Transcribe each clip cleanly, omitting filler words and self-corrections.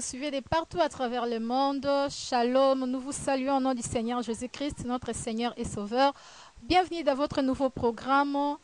suivez de partout à travers le monde. Shalom, nous vous saluons au nom du Seigneur Jésus-Christ, notre Seigneur et Sauveur. Bienvenue dans votre nouveau programme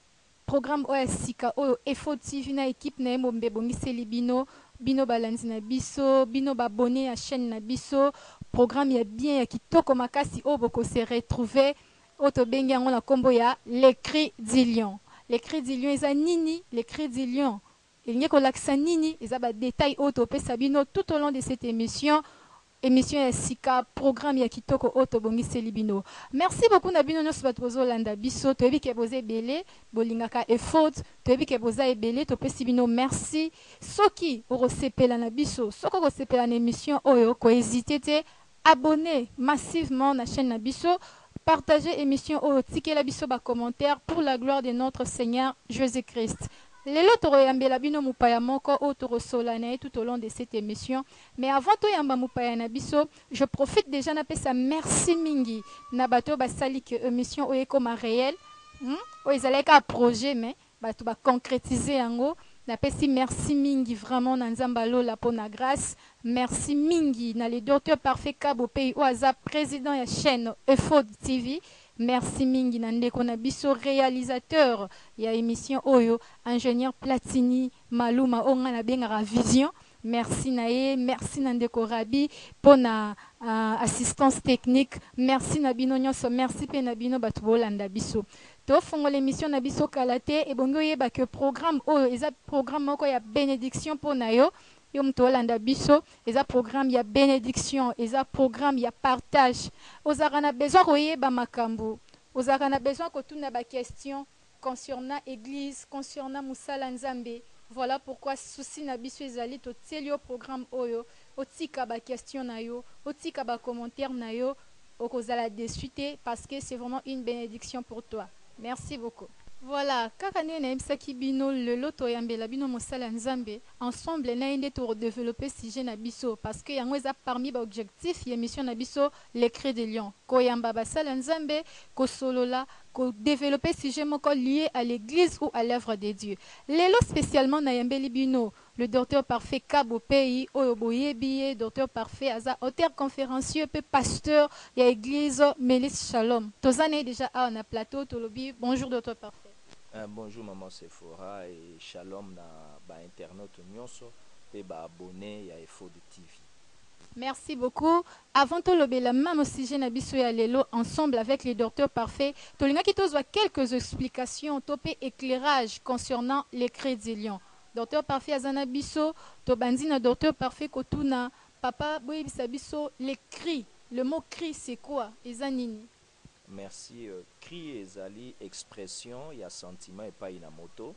OSIKA, EFO TV, na équipe na Mbembe Bongiseli Bino, Bino Balanzi na biso, Bino Babone à chaîne na biso. Programme ya bien ya kitoko makasi oboko se retrouver auto bengi yango na kombo ya les cris du lion. Les cris du lion eza nini? Les cris du lion. Il n'y a que nini, ils ont des détails auto Sabino tout au long de cette émission. Émission Sika, programme Yakitoko Auto Bongi Selibino. Merci beaucoup Nabino Nosbatbozo Landa Biso, Tobi Keboze Bele, Bolingaka et faute, Tobi Keboza et Bele, Topé Sibino, merci. Soki, Orosepela Nabiso, Soko Rosepela l'émission, Oyo, ko hésitez, abonnez massivement la chaîne Nabiso, partagez émission Oyo, Tike Labiso, bas commentaire pour la gloire de notre Seigneur Jésus-Christ. Lelo toroyambela bino mupaya moko o torosolana tout au long de cette émission. Mais avant toyamba mupaya na biso, je profite déjà na pesa merci mingi na bato basali que émission o ekoma réel. O ezaleka projet mais bato ba concrétiser yango. Na pesi merci mingi vraiment na nzamba lola pona grâce. Merci mingi na le docteur parfait Kabo pays o aza président ya chaîne EFO TV. Merci mingi Nandeko Nabiso, réalisateur ya émission Oyo, ingénieur Platini, Maluma, Onga na bengara Vision. Merci Nae, merci Nandeko Rabi pour na assistance technique. Merci Nabino Nyoso, merci pe Nabino Batubolanda Biso. To fongo l'émission Nabiso Kalate et bongo yeba que programme Oyo, eza programme moko ya bénédiction pour Nayo. Yom tolanda biso, eza programme ya bénédiction, eza programme ya partage. Ozaka na besoin koyeba makambo. Ozaka na besoin kotuna ba question concernant église, concernant musala nzambe. Voilà pourquoi souci na biso ezali to tielio programme oyo, otika ba question na yo, otika ba commentaire na yo, okozala de suite parce que c'est vraiment une bénédiction pour toi. Merci beaucoup. Voilà, kakane na imsaki bino le loto yambela bino mosala nzambe ensemble na inde to développer sujet na biso parce que yango eza parmi ba objectif ya émission na biso les cris de lion ko yamba basala nzambe ko solola ko développer sujet moko lié à l'église ou à l'œuvre de Dieu. Lelo spécialement na yambeli bino le docteur parfait Kabo pays oyo boyebi docteur parfait aza auteur conférencier pe pasteur ya église Melis Shalom. Tozane déjà à na plateau tolobi bonjour docteur parfait. Bonjour maman Sephora et shalom na ba internaute nyonso pe ba abonné ya EFO de TV. Merci beaucoup. Avant tout le la même sujet na biso ya lelo ensemble avec les docteurs parfaits. Tolinga ki tozwa quelques explications topé éclairage concernant les crédits lions. Docteur parfait azana biso to bandina docteur parfait kotuna papa boyebisa biso les cris. Le mot cri c'est quoi? Ezanini. Merci. Cri ezali expression, il y a sentiment et pas une moto.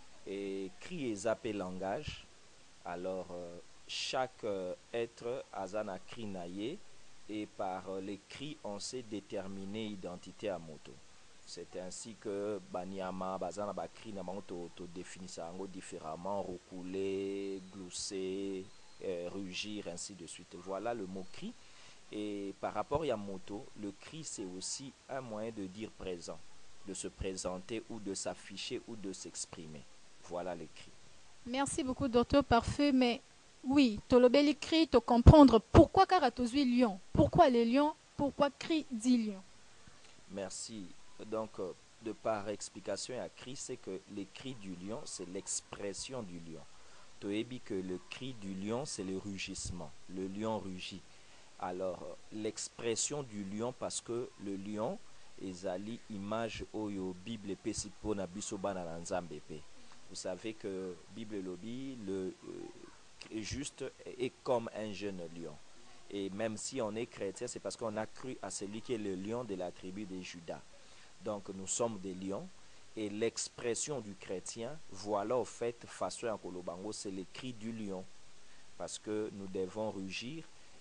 Et cri est appelé langage. Alors, chaque être a un cri naïe et par les cris, on sait déterminer l'identité à moto. C'est ainsi que Banyama, Bazana Bakri, Namoto, définit ça différemment, roucouler, glousser, rugir, ainsi de suite. Voilà le mot cri. Et par rapport à moto, le cri c'est aussi un moyen de dire présent, de se présenter ou de s'afficher ou de s'exprimer. Voilà les cris. Merci beaucoup docteur parfait, mais oui, tolobeli cri, te comprendre pourquoi karatozui lion, pourquoi les lions, pourquoi cri dit lion. Merci. Donc de par explication à cri, c'est que les cris du lion c'est l'expression du lion. Toebi que le cri du lion c'est le rugissement, le lion rugit. Alors, l'expression du lion, parce que le lion, ezali image oyo Bible pesipo na biso bana na nzambe pe. Vous savez que Bible lobby, le juste est comme un jeune lion. Et même si on est chrétien, c'est parce qu'on a cru à celui qui est le lion de la tribu de Juda. Donc, nous sommes des lions. Et l'expression du chrétien, voilà au fait, façon en Kolobango, c'est le cri du lion. Parce que nous devons rugir.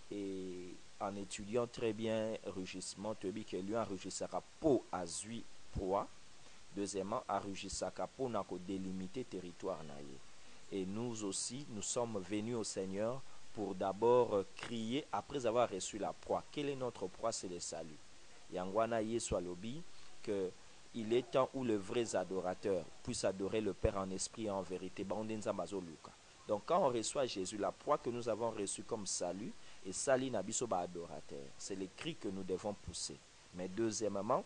Et en étudiant très bien rugissement, tu dis que lui enregistrera pour azui proie. Deuxièmement, enregistrera pour n'a délimiter territoire naïe. Et nous aussi, nous sommes venus au Seigneur pour d'abord crier après avoir reçu la proie. Quelle est notre proie? C'est le salut. Yangwana Yeswa Lobi que il est temps où les vrais adorateurs puissent adorer le Père en esprit et en vérité. Donc quand on reçoit Jésus, la proie que nous avons reçue comme salut, et sali nabiso ba adorateur, c'est les cris que nous devons pousser. Mais deuxièmement,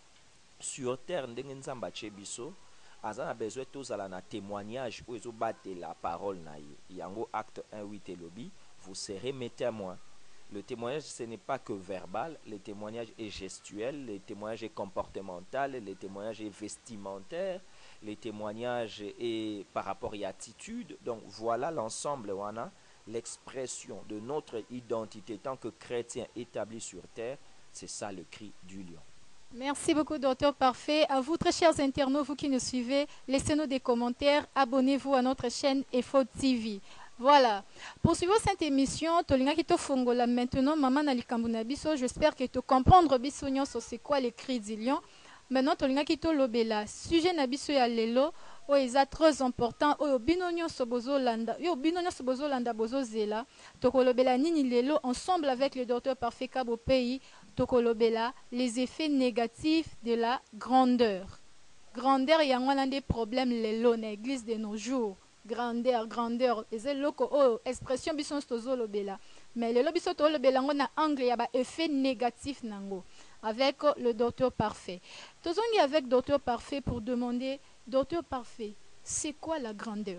sur terre, ndenge nzamba chebiso, azana besoin tous à la témoignage où ils ont battu la parole na yango acte 1:8 et lobby, vous serez mes témoins. Le témoignage, ce n'est pas que verbal, le témoignage est gestuel, le témoignage est comportemental, le témoignage est vestimentaire, le témoignage est par rapport à l'attitude. Donc voilà l'ensemble, wana, l'expression de notre identité en tant que chrétien établi sur terre, c'est ça le cri du lion. Merci beaucoup, docteur Parfait. À vous, très chers internautes, vous qui nous suivez, laissez-nous des commentaires, abonnez-vous à notre chaîne EFO TV. Voilà. Poursuivons cette émission. Tolinga qui te fongola maintenant, maman nalikambu na biso. J'espère que tu comprendre biso nyonso c'est quoi les cris du lion. Maintenant, tolinga qui te lobela. Sujet na biso ya lelo. O eza très important. O bino nyonso bozo landa. Yo bino nyonso bozo landa bozo zela. Tokolobela nini lelo ensemble avec le docteur Parfait Kabo Pays. Tokolobela les effets négatifs de la grandeur. Grandeur yango na des problèmes lelo na église de nos jours. Grandeur, et loko oh expression bison tozolobela, mais le biso tozolobela ngo na angle ya ba effet négatif nango avec le docteur Parfait. Tozongi avec docteur Parfait pour demander, docteur Parfait, c'est quoi la grandeur?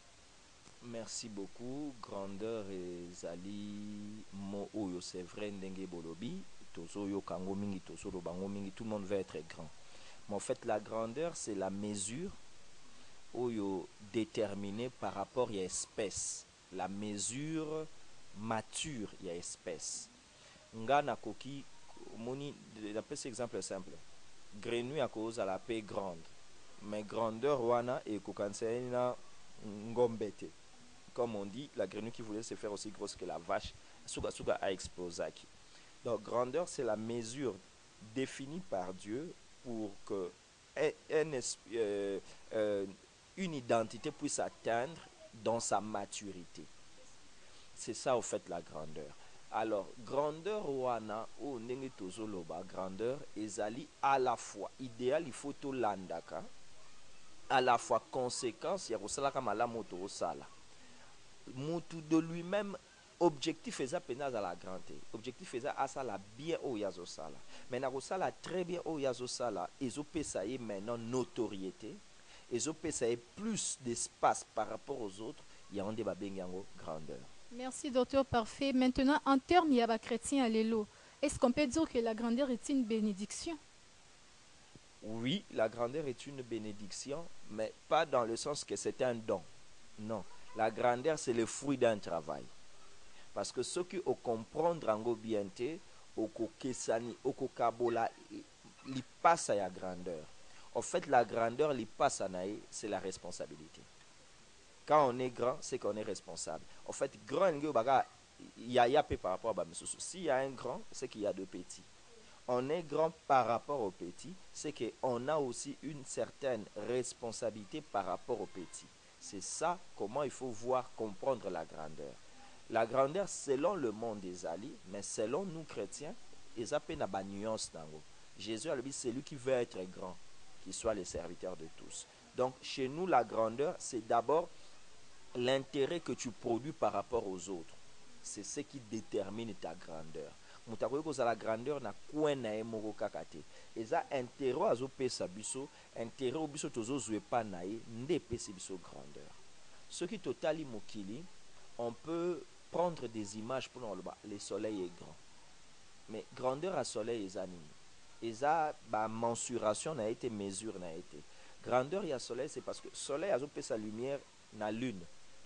Merci beaucoup. Grandeur ezali mo oyo, c'est vrai ndenge bolobi tozo yo kango mingi tozo lo bango mingi, tout le monde veut être grand. Mais en fait la grandeur c'est la mesure oyo déterminé par rapport à espèce, la mesure mature ya espèce. Nga na koki moni d'après cet exemple simple, grenouille à cause à la paix grande, mais grandeur wana et kokansena ngombete. Comme on dit, la grenouille qui voulait se faire aussi grosse que la vache, suga suga a explosé. Donc grandeur c'est la mesure définie par Dieu pour que une identité puisse atteindre dans sa maturité. C'est ça au fait la grandeur. Alors, grandeur wana ou ndenge tozoloba, grandeur ezali à la fois idéal, il faut to landaka, à la fois conséquence ya kosala kama la moto osala. Mutu de lui-même objectif eza pena à la grandeur. Objectif eza asala bien o yazo sala. Mais na kosala très bien o yazo sala, ezopesa ye maintenant notoriété. Et ça a plus d'espace par rapport aux autres, il y a un débat grandeur. Merci docteur Parfait. Maintenant, en termes il y a chrétien à l'élo, est-ce qu'on peut dire que la grandeur est une bénédiction? Oui, la grandeur est une bénédiction, mais pas dans le sens que c'est un don. Non, la grandeur c'est le fruit d'un travail. Parce que ceux qui ont comprendre en bienté, au kokesani, au kokabola, ils passent à la grandeur. En fait, la grandeur, c'est la responsabilité. Quand on est grand, c'est qu'on est responsable. En fait, grand, il y a peu par rapport à Bamisusu. S'il y a un grand, c'est qu'il y a deux petits. On est grand par rapport aux petits, c'est qu'on a aussi une certaine responsabilité par rapport aux petits. C'est ça, comment il faut voir, comprendre la grandeur. La grandeur, selon le monde des alliés, mais selon nous chrétiens, ils appellent la nuance. Jésus a dit, c'est lui qui veut être grand, qui soit les serviteurs de tous. Donc, chez nous, la grandeur, c'est d'abord l'intérêt que tu produis par rapport aux autres. C'est ce qui détermine ta grandeur. La grandeur na kwena emoko kakate. Eza intérêt azo pesa biso, intérêt au biso tozo zwe pa nae, nde pesa biso grandeur. Ce qui totali mokili, on peut prendre des images pour nous, le soleil est grand. Mais grandeur à soleil est anime. Et ça, ba mensuration n'a été, mesure n'a été. Grandeur et soleil, c'est parce que soleil a coupé sa lumière na lune.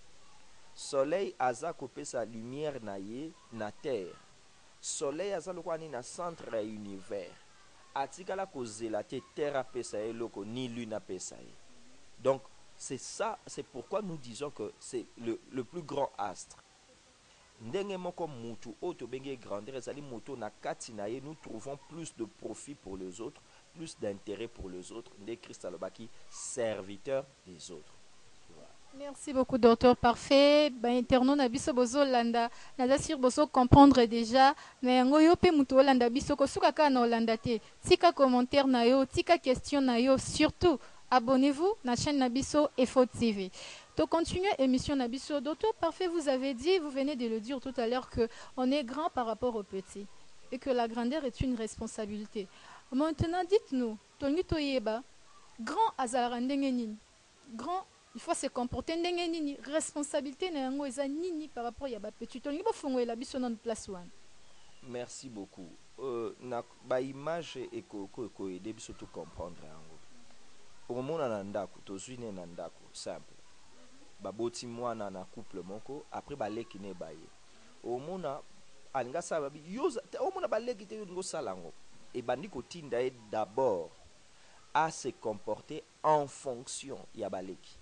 Soleil a coupé sa lumière na terre. Soleil a coupé na centre de l'univers. Atikala cause la terre a pesa loko ni lune a pesa. Donc c'est ça, c'est pourquoi nous disons que c'est le plus grand astre. Ndenge moko mutu oto benge grandeur ezali moto na kati na ye, nous trouvons plus de profit pour les autres, plus d'intérêt pour les autres. Ndé Christ alobaki serviteur des autres. Merci beaucoup docteur Parfait. Ben interno na biso bozo landa na sur bozo comprendre déjà mais ngoyo pe mutu landa biso ko suka ka na landa te. Tika commentaire na yo, tika question na yo, surtout abonnez-vous na chaîne Nabiso EFO TV. To continuer émission Nabiso, Docteur Parfait, vous avez dit, vous venez de le dire tout à l'heure, qu'on est grand par rapport aux petits et que la grandeur est une responsabilité. Maintenant, dites-nous, Tony Toyeba, grand azara ndenge nini? Grand, il faut se comporter ndenge nini? Responsabilité na yango eza nini par rapport ya ba petit? Tony bo fongo la biso na place wana. Merci beaucoup. Na ba image eko aider biso tout comprendre yango. Omona na ndako, tozwi ne na ndako, simple. Baboti mwana na couple moko, après baleki ne baye. Omona alinga sa babi yoza, omona baleki te ngo salango. Et bandi kotinda d'abord à se comporter en fonction ya baleki.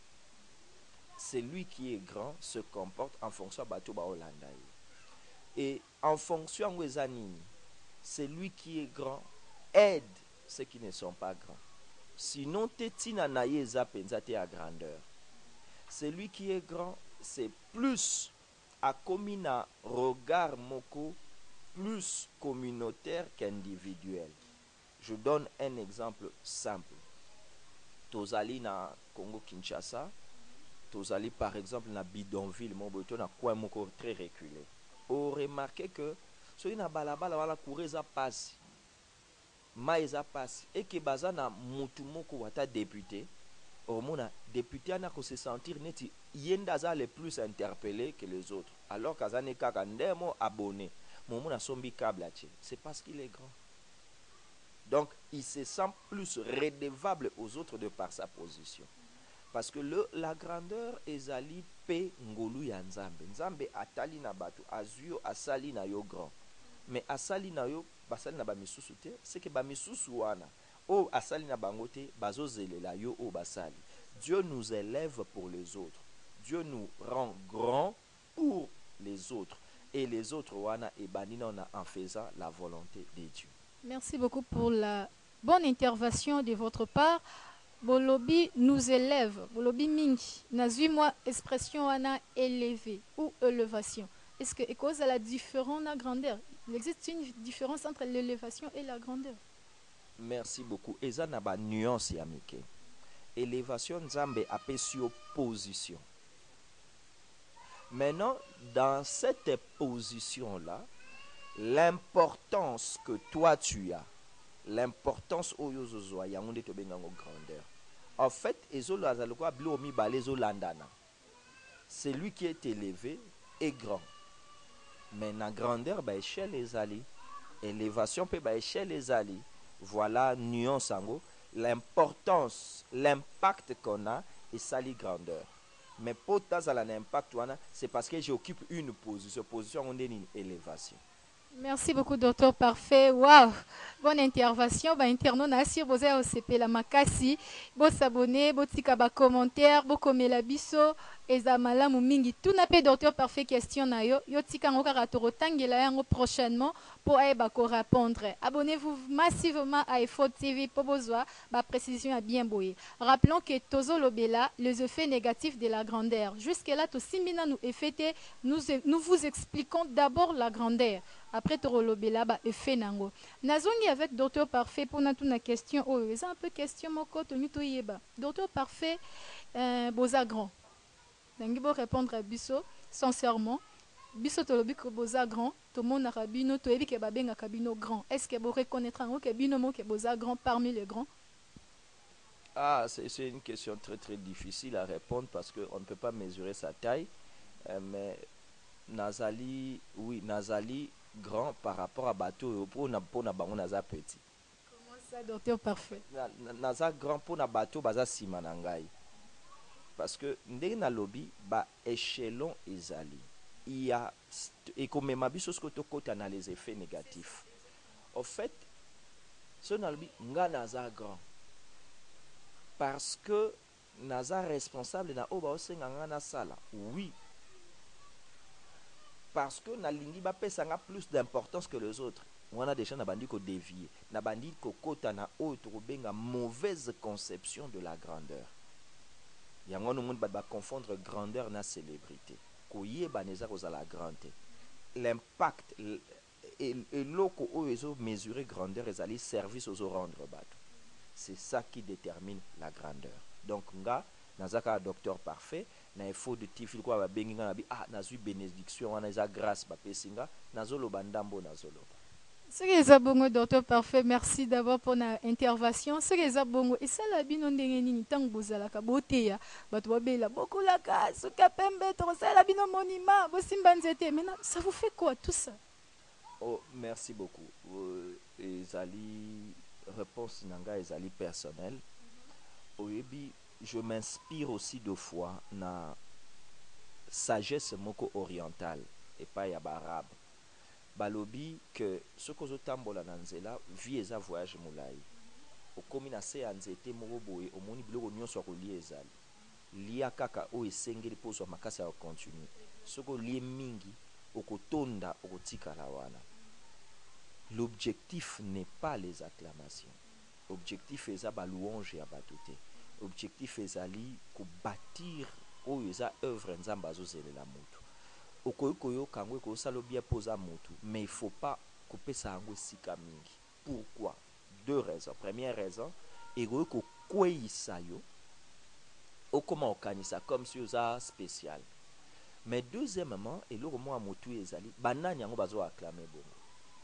Celui qui est grand se comporte en fonction bato ba Hollanda. Et en fonction ngwezanini, celui qui est grand aide ceux qui ne sont pas grands. Sinon tetina na yeza penzate à grandeur. Celui qui est grand, c'est plus à comina regard moko, plus communautaire qu'individuel. Je donne un exemple simple. Tozali na Congo Kinshasa, tozali par exemple na bidonville, moboto na coin moko très reculé. On remarque que soki na balabala wala coureza passe, maïza passe, et que baza na mutu moko wata député. Omona député ana ko se sentir neti yenda za les plus interpellés que les autres, alors qu'azane kaka ndemo abonné momona sombi câble ache, c'est parce qu'il est grand. Donc il se sent plus redevable aux autres de par sa position, parce que la grandeur ezali pe ngolu ya nzambe. Nzambe atali na bato azuyo asali na yo grand, mais asali na yo basali na ba misusu te, c'est que ba misusu wana o asali na bangote bazozelela yo o basali. Dieu nous élève pour les autres. Dieu nous rend grands pour les autres. Et les autres wana et baninona en faisant la volonté de Dieu. Merci beaucoup pour la bonne intervention de votre part. Bolobi nous élève. Bolobi mingi. Nazui moi expression wana élevé ou élévation. Est-ce que cause à la différence na grandeur? Il existe une différence entre l'élévation et la grandeur? Merci beaucoup. Eza na ba nuance ya mike. Élévation nzambe appelle sur position. Maintenant, dans cette position-là, l'importance que toi tu as, l'importance oyozozoa yangonde to bengango grandeur. En fait, ezolo azaloko ablo mi balezo landana. Celui qui est élevé est grand. Mais na grandeur ba échelle ezali, élévation pe ba échelle ezali. Voilà nuance ango, l'importance, l'impact qu'on a et sali grandeur. Mais pour ça l'impact c'est parce que j'occupe une position on est une élévation. Merci beaucoup, docteur Parfait. Waouh, bonne intervention. Ba interno na sur boze OCP la makasi. Bo s'abonner, bo tika ba commentaire, bo komela biso eza malamu mingi. Tout n'a pas docteur Parfait question na yo. Yo tika ngoka ratoro tangela yango prochainement pour eba ko répondre. Abonnez-vous massivement à EFO TV pour besoin ba précision à bien boyer. Rappelons que tozo lobela les effets négatifs de la grandeur. Jusque là to simbina nous effecté, nous vous expliquons d'abord la grandeur. Après torolobela ba effet nango. Nazongi avec docteur Parfait pour na tuna question oh c'est un peu question moko to nyuto yeba. Docteur Parfait boza grand. Nangi bo répondre à biso sincèrement. Biso tolobi ko boza grand, to mona rabino to ebi ke ba benga kabino grand. Est-ce que bo reconnaître ngo ke bino mo ke boza grand parmi les grands? Ah, c'est une question très très difficile à répondre parce qu'on ne peut pas mesurer sa taille, mais Nazali, oui, Nazali grand par rapport à bateau pour na bango naza petit. Comment ça, docteur Parfait? Naza grand pour na bateau baza sima na ngai. Parce que ndenge na lobby ba échelon ezali. Il y a et comme ma biso ce que to kota na les effets négatifs. En fait, ce na lobby nga naza grand. Parce que naza responsable na oba osenga nga na sala. Oui. Parce que na lingi ba pesanga plus d'importance que les autres. On a déjà na bandi ko dévier, na bandi ko kota na autre benga mauvaise conception de la grandeur. Yango no monde ba confondre grandeur na célébrité. Ko yeba neza ko za la grande. L'impact et loko o ezo mesurer grandeur ezali service aux rendre bato. C'est ça qui détermine la grandeur. Donc nga nazaka docteur parfait na effort de tifil kwa ba bengi nga na bi ah nazui bénédiction wana eza grâce ba pesinga nazoloba ndambo nazoloba. Ce qui est bon, docteur parfait, merci d'abord pour notre intervention. Ce qui est bon, et ça la bino ndenge nini tango bozala ka boteya, bato babela beaucoup la ka, suka pembe to ça la bino monument, bo simba nzete. Maintenant, ça vous fait quoi tout ça? Oh, merci beaucoup. Ezali réponse nanga ezali personnelle. Oyebi, je m'inspire aussi deux fois na sagesse moko orientale et pas ya barabe. Balobi que ce que zotambola na nzela vie eza voyage molai. Okomi na se ya nzete moko boye omoni biloko nyonso akolia ezali. Lia kaka o esengeli poso makasi ya continue. Soko lie mingi okotonda okotikala wana. L'objectif n'est pas les acclamations. L'objectif est ba louange ya batoté. L'objectif ezali ko bâtir oyo eza œuvre nzamba azozelela mutu. Okoyo kangwe ko salo bien posa mutu, mais il faut pas couper ça ngwe sika mingi. Pourquoi? Deux raisons. Première raison, ego ko kweyisa yo okoma okanisa comme si oza spécial. Mais deuxièmement, eloko mo mutu ezali banani yango bazo acclamer bongo.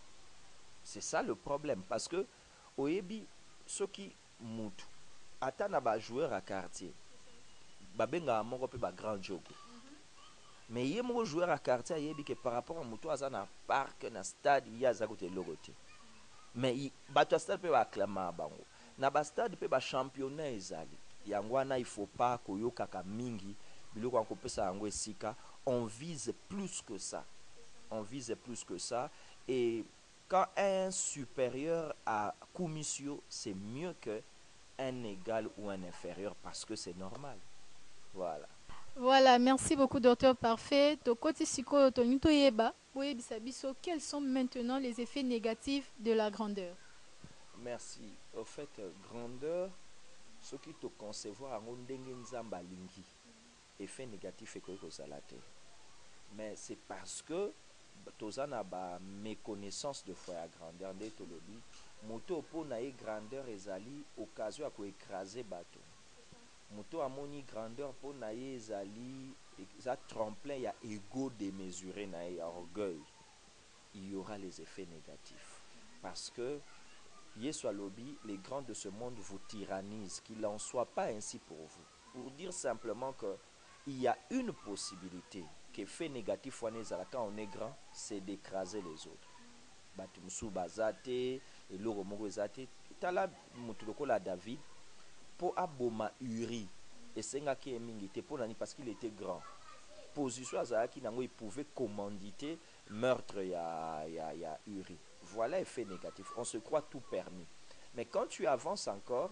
C'est ça le problème parce que oyebi soki mutu ata na ba joueur à quartier babenga moko pe ba grand joke. Mais il y a un joueur à quartier qui par rapport à mutu aza na parc na stade il y a za côté logoté. Mais bato stade peut acclamer bango. Na ba stade peut ba championnat ezali. Yangwana il faut pas koyoka ka mingi biloko ko pesa yango esika. On vise plus que ça. On vise plus que ça et quand un supérieur à commission, c'est mieux que un égal ou un inférieur parce que c'est normal. Voilà. Voilà, merci beaucoup, docteur parfait. Tokoti siko tonito yeba, boyebisa biso, quels sont maintenant les effets négatifs de la grandeur? Merci. Au fait, grandeur, ce qui te concevoir en ndenge nzamba lingi, effet négatif est que ça la terre. Mais c'est parce que tozana ba méconnaissance de foi à grandeur de tolobi, moto po na e grandeur ezali occasion à ko écraser bateau. Moto amoni grandeur po na ye ezali za tremplin ya ego démesuré na ye orgueil. Il y aura les effets négatifs parce que Yesu alobi, les grands de ce monde vous tyrannisent, qu'il n'en soit pas ainsi pour vous. Pour dire simplement que il y a une possibilité qu'effet négatif quand on est grand, c'est d'écraser les autres. Batumsu bazate et loro moko ezate tala mutu lokola David po aboma Uri esengaki emingi te po nani parce qu'il était grand. Position azalaki nango il pouvait commanditer meurtre ya Uri. Voilà effet négatif. On se croit tout permis. Mais quand tu avances encore,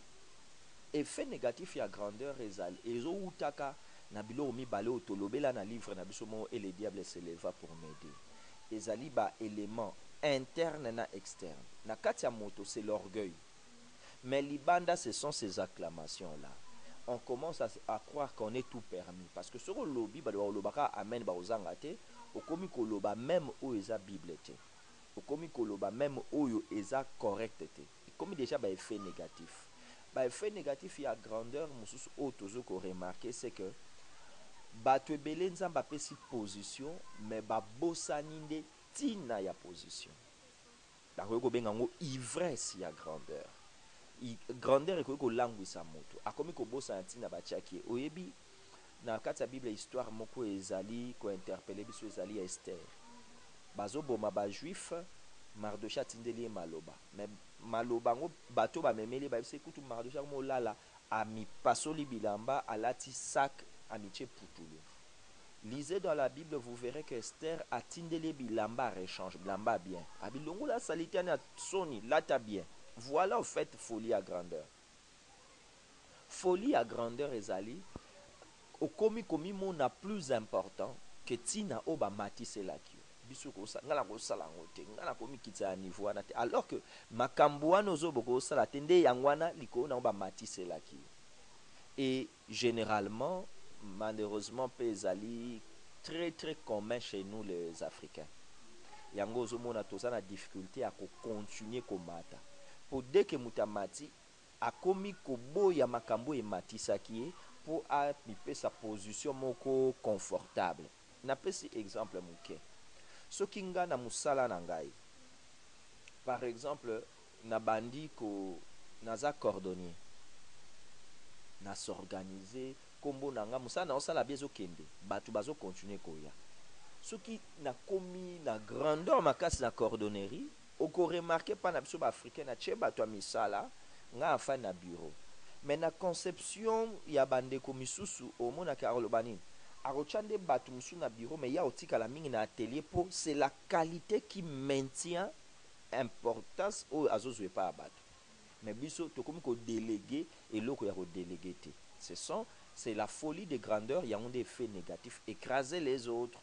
effet négatif ya grandeur ezali ezo utaka na bilo mibale otolobela na livre na biso mo et le diable se leva pour m'aider. Ezali ba élément interne na externe. Na kati ya moto c'est l'orgueil. Mais libanda ce sont ces acclamations là. On commence à croire qu'on est tout permis parce que sur le lobby ba lobaka amen ba ozanga te okomi koloba même o eza bible te. Okomi koloba même oyo eza correct te. Comme déjà ba effet négatif. Ba effet négatif ya grandeur mususu o tozo ko remarquer c'est que bato ebele nzamba pesi position mais ba bosani nde tina ya position. Bakoki kobenga ngo ivresse ya grandeur. Grandeur ekoki kolangwisa moto akomi kobosana ntina batiaki oyebi na kati ya bible histoire moko ezali kointerpele biso ezali ya Esther bazoboma bajuif Mardochée atindeli ye maloba mais maloba ngo bato bamemeli bayebisi kutu Mardochée molala amipasoli bilamba alati sac amitie putulu. Lisez dans la Bible, vous verrez que Esther a tindeli bilamba rechange bilamba bien abilongo la salitiane a soni lata bien. Voilà en fait folie à grandeur. Folie à grandeur ezali okomi komi mona plus important que tina oba matise la kio. Biso ko sa ngala ko sala ngote ngala komi kitsa niveau na te alors que makambo wana ozoboko sala tende yangwana liko na oba matise la kio. Et généralement malheureusement ezali très très commun chez nous les Africains. Yango ozomona toza na difficulté à continuer komata. Pour dès que mutamati akomi koboya makambo ematisaki ye pour appliquer sa position moko confortable. Napesi exemple muke. Soki nga na musala na ngai. Par exemple, na bandi ko naza cordonnier. Na s'organiser kombo nanga musala na osala biezo kende. Batu bazo continuer koya. Soki na komi na grandeur makasi na cordonnerie, oko remarquer pa na biso ba africain na tche batu a misala nga afa na bureau. Mais na conception ya bandeko misusu omonaka aloba nini arochande batu musu na bureau mais ya otika la mingi na atelier po c'est la qualité qui maintient importance o azozwe pa batu mais biso tokomi ko déléguer eloko ya ko déléguer te c'est la folie de grandeur il y a un effet négatif écraser les autres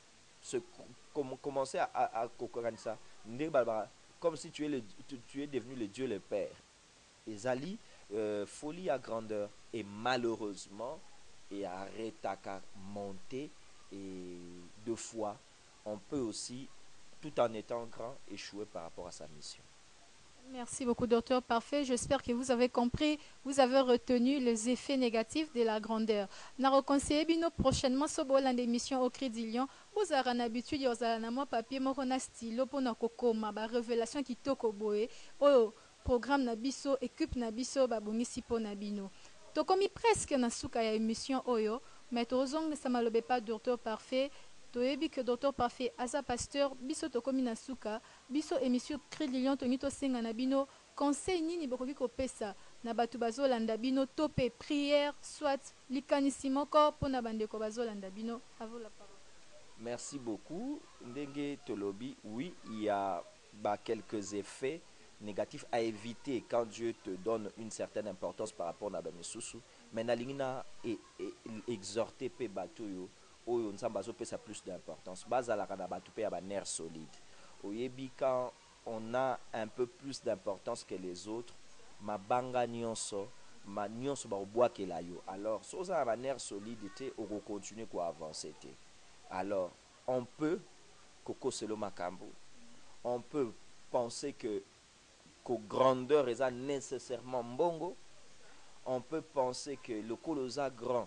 commencer à ça comme si tu es devenu le Dieu le Père. Ezali folie à grandeur et malheureusement et arrête à monter et deux fois on peut aussi tout en étant grand échouer par rapport à sa mission. Merci beaucoup, docteur Parfait. J'espère que vous avez compris, vous avez retenu les effets négatifs de la grandeur. Na reconseillé bino prochainement ce bolan d'émission au Crédit Lion. Vous avez l'habitude de moi papier moko na stylo pour na kokoma ba révélation qui toko boé. Oh programme na biso équipe na biso ba bongisi po na bino. Tokomi presque na suka ya émission oyo, mais tozong ne samalobe pas docteur Parfait. Toyebi que docteur Parfait aza pasteur biso tokomi na suka biso émission Crédit Lion tongi to senga na bino conseil nini bokoki kopesa na batu bazolanda bino to pe prière soit likanisi moko pona bandeko bazolanda bino. À vous la parole. Merci beaucoup. Ndenge tolobi, oui, il y a quelques effets négatifs à éviter quand Dieu te donne une certaine importance par rapport à Bamisusu. Mais nalingina exhorter pe batu yo oyo nzamba zo pesa plus d'importance. Bazalaka na batu pe ya ba nerf solide. Oyebi quand on a un peu plus d'importance que les autres, ma banga nyonso, ma nyonso ba obwakela yo. Alors, so za ba nerf solide te oko continuer ko avancer te. Alors, on peut koko selo makambo. On peut penser que grandeur est nécessairement mbongo. On peut penser que le colosa grand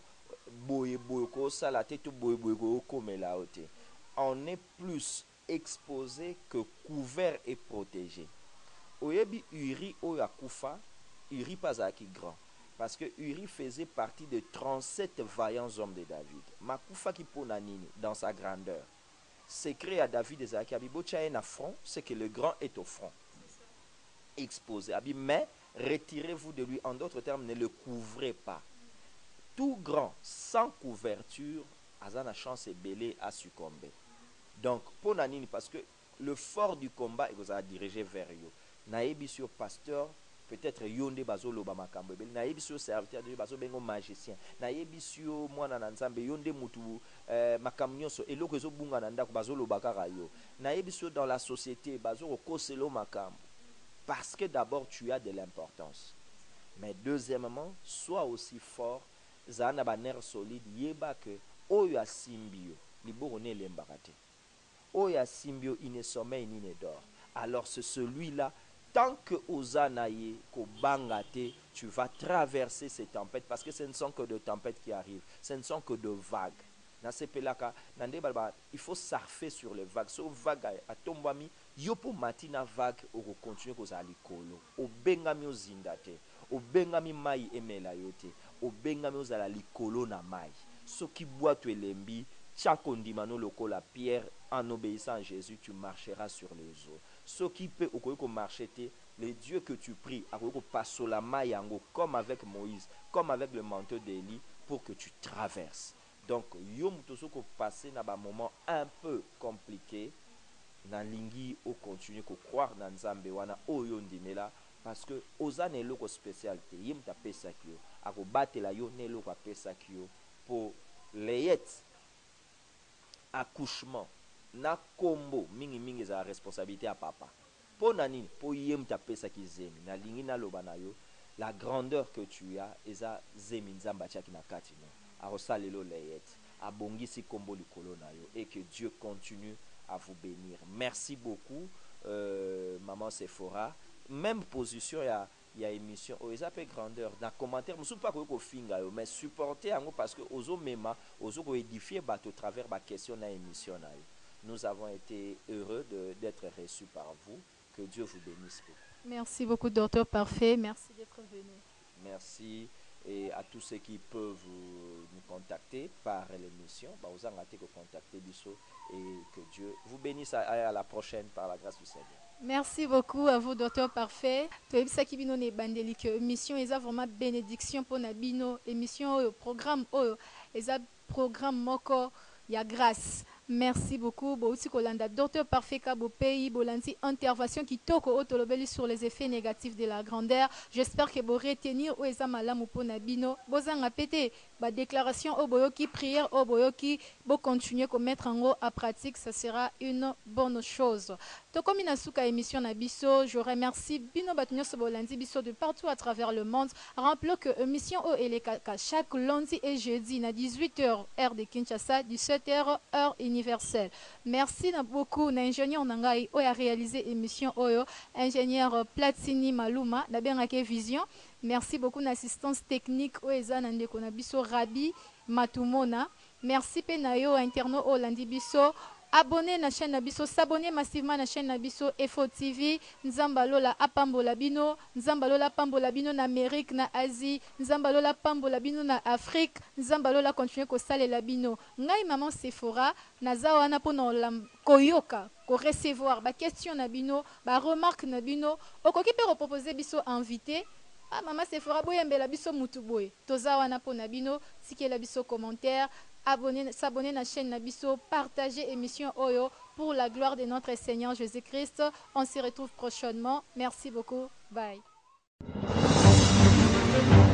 on est plus exposé que couvert et protégé. Oyebi Uri Oyakufa, Uri Pazaki grand. Parce que Uri faisait partie de 37 vaillants hommes de David. Makufa qui ponanini dans sa grandeur. Secret à David et Zaki Abibocha un affront, c'est que le grand est au front. Exposé. Mais retirez-vous de lui. En d'autres termes, ne le couvrez pas. Tout grand, sans couverture, a la chance et belé à succomber. Donc, ponanini, parce que le fort du combat, il vous a dirigé vers eux. Naïbi sur pasteur, peut-être yonde bazolo ba makambo bel nayebi sur serviteur de bazo bengo magicien nayebi sur mwana na nzambe yonde mutu makambo nyonso eloko ezo bunga na ndako bazolo bakara yo nayebi sur dans la société bazo koselo makambo parce que d'abord tu as de l'importance mais deuxièmement sois aussi fort zana ba nerf solide yeba que oyo asimbio liboro ne lembaka te oyo asimbio ine sommeil ni ne dort alors c'est celui-là. Tant que Ozanaye, Kobangate, tu vas traverser ces tempêtes parce que ce ne sont que de tempêtes qui arrivent, ce ne sont que de vagues. Il faut surfer sur les vagues. So vague à tombami, yopo matina vague ou continuer ko zali kolo. O bengami ozindate, o bengami mai emela yote, o bengami ozala likolo na mai. So qui boit tu elembi, chakondimano lokola pierre en obéissant à Jésus, tu marcheras sur les eaux. Ce qui peut marcher, les dieux que tu pries, comme avec Moïse, comme avec le manteau d'Élie, pour que tu traverses. Donc, yom tosoko passer dans un moment un peu compliqué, nan lingi au continuer ko croire dans Nzambe wana oyo ndimela parce que ozane loko spécialité yim ta pesa kyo ako batela yo ne loko pesa kyo pour les accouchement na kombo mingi za responsabilité à papa po nani po yem ta pesa ki zemi na lingi na loba na yo la grandeur que tu as eza zemi nzamba chaki na kati no arosalelo leyet abongisi kombo likolo na yo et que Dieu continue à vous bénir. Merci beaucoup maman Sephora. Même position ya il y a émission aux AP grandeur dans commentaire musu pas ko finga yo mais supporter ango parce que ozo mema ozo ko édifier bato au travers ba question na émission na yo. Nous avons été heureux d'être reçus par vous. Que Dieu vous bénisse beaucoup. Merci beaucoup, docteur Parfait. Merci d'être venu. Merci. Et à tous ceux qui peuvent nous contacter par l'émission, vous avez contacter Bisso et que Dieu vous bénisse à la prochaine par la grâce du Seigneur. Merci beaucoup à vous, docteur Parfait. Tu sais que bino ne bandeli que émission est vraiment bénédiction pour Nabino émission programme est programme moko ya grâce. Merci beaucoup. Aussi Kolanda, docteur Parfait Kabo pays, Bolanti intervention qui toque au tolobeli sur les effets négatifs de la grandeur. J'espère que vous retenir ou ezamala mupona bino. Bozanga pété ba déclaration au boyoki prière au boyoki bo continuer à mettre en haut à pratique, ça sera une bonne chose. To comme inasuka émission na biso, je remercie bino batunyo so Bolandi biso de partout à travers le monde. Rappelons que émission au Elekaka chaque lundi et jeudi na 18h heure de Kinshasa, 17h heure universelle. Merci beaucoup na ingénieur nangai o a réalisé émission oyo, ingénieur Platini Maluma na bengake vision. Merci beaucoup d'assistance technique au Ezan Ndeko na biso Rabi Matumona. Merci Penayo interno au Landi biso. Abonnez na chaîne Nabiso, s'abonnez massivement na chaîne Nabiso FO TV. Nzambalola apambola bino, Nzambalola pambola bino na Amérique, na Asie, Nzambalola pambola bino na Afrique, Nzambalola continue ko salela bino. Ngai maman Sephora, nazawa na pona koyoka, ko recevoir ba question na bino, ba remarque na bino, okoki pe proposer biso invité. Ah maman Sephora boyembela biso mutu boy. Tozawa na pona bino, tikela biso commentaire. S'abonner à la chaîne Nabiso, partager émission Oyo pour la gloire de notre Seigneur Jésus-Christ. On se retrouve prochainement. Merci beaucoup. Bye.